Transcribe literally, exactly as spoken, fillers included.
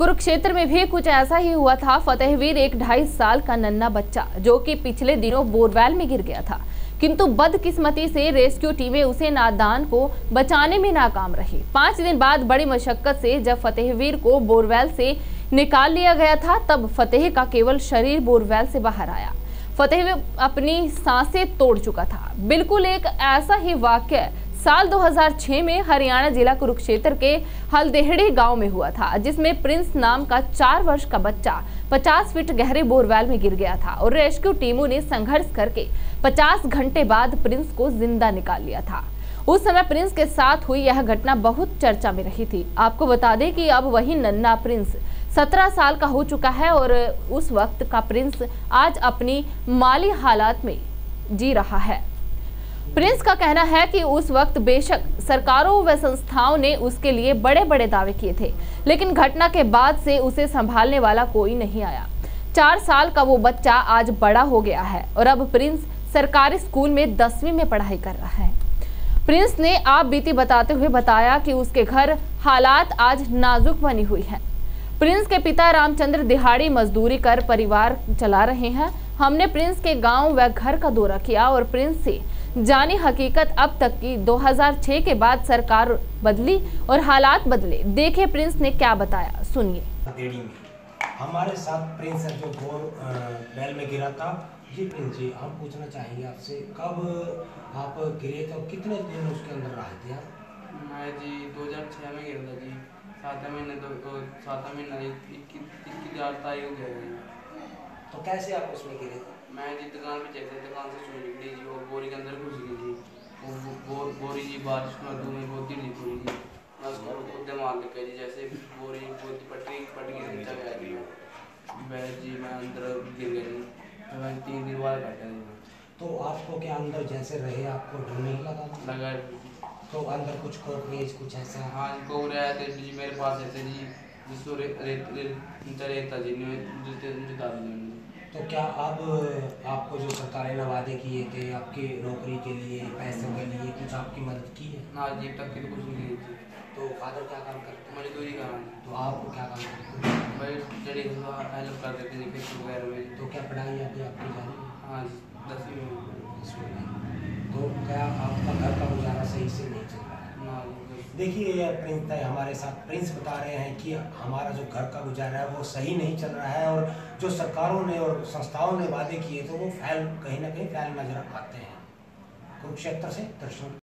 कुरुक्षेत्र में भी कुछ ऐसा ही हुआ था। फतेहवीर एक ढाई साल का नन्हा बच्चा जो कि पिछले दिनों बोरवेल में गिर गया था, किंतु बदकिस्मती से रेस्क्यू टीमें उसे नादान को बचाने में नाकाम रही। पांच दिन बाद बड़ी मशक्कत से जब फतेहवीर को बोरवेल से निकाल लिया गया था, तब फतेह का केवल शरीर बोरवेल से बाहर आया। फतेहवीर अपनी सांसें तोड़ चुका था। बिल्कुल एक ऐसा ही वाक्य साल दो हज़ार छह में हरियाणा जिला कुरुक्षेत्र के हल्देहड़ी गांव में हुआ था, जिसमें प्रिंस नाम का चार वर्ष का बच्चा पचास फीट गहरे बोरवेल में गिर गया था और रेस्क्यू टीमों ने संघर्ष करके पचास घंटे बाद प्रिंस को जिंदा निकाल लिया था। उस समय प्रिंस के साथ हुई यह घटना बहुत चर्चा में रही थी। आपको बता दें कि अब वही नन्हा प्रिंस सत्रह साल का हो चुका है और उस वक्त का प्रिंस आज अपनी माली हालात में जी रहा है। प्रिंस का कहना है कि उस वक्त बेशक सरकारों व संस्थाओं ने उसके लिए बड़े बड़े दावे किए थे, लेकिन घटना के बाद से उसे संभालने वाला कोई नहीं आया। चार साल का वो बच्चा आज बड़ा हो गया है और अब प्रिंस सरकारी स्कूल में दसवीं में पढ़ाई कर रहा है। प्रिंस ने आप बीती बताते हुए बताया कि उसके घर हालात आज नाजुक बनी हुई है। प्रिंस के पिता रामचंद्र दिहाड़ी मजदूरी कर परिवार चला रहे हैं। हमने प्रिंस के गांव व घर का दौरा किया और प्रिंस से जानी हकीकत अब तक की। दो हज़ार छह के बाद सरकार बदली और हालात बदले। देखे प्रिंस ने क्या बताया, सुनिए। हमारे साथ प्रिंस है जो बोरवेल में गिरा था। जी प्रिंस जी, हम पूछना चाहेंगे आपसे, कब आप गिरे थे और कितने दिन उसके अंदर रहे थे आप? मैं जी दो हज़ार छह में गिरा था जी। सात महीने दो सात महीने इक्कीस आठ तारीख को गया। तो कैसे आप उसमें गिरे थे? मैं जी दुकान पे चलते दुकान से सुई निकली जी और बोरी के अंदर घुस गई थी। वो बो, बोरी जी बारिश में धूल में बहुत ही पूरी जी। मैं उसको खुद मार लग गया जी, जैसे बोरी बहुत पटरी पट गई नीचे गया जी। मैं जी मैं अंदर गिर गई जी, तो मैं तीन दिन बाद बैठा जी। तो आपको क्या अंदर जैसे रहे आपको डर नहीं लगा? लगा। तो अंदर कुछ कोकरेज कुछ ऐसा? हाँ जी, कोकरे आए थे जी मेरे पास ऐसे जी, जिसको रेत रेत रेत जी जुटा दी। तो क्या अब आपको जो सरकारी ने वादे किए थे आपकी नौकरी के लिए, पैसों के लिए, कुछ आपकी मदद की है? ना जी, तक की तो कुछ नहीं की थी। तो फादर क्या काम करते हैं? मजदूरी का। तो आप क्या काम करते हैं? भाई जड़ी हेल्प कर देते थे खेती वगैरह में। तो क्या पढ़ाई अभी आपकी जारी है? हाँ जी, दसवीं में। तो क्या आपका घर का गुजारा सही से नहीं चल रहा है? देखिए प्रिंस हमारे साथ प्रिंस बता रहे हैं कि हमारा जो घर का गुजारा है वो सही नहीं चल रहा है और जो सरकारों ने और संस्थाओं ने वादे किए थे वो फैल कहीं ना कहीं फैल नजर आते हैं। कुरुक्षेत्र से दर्शन।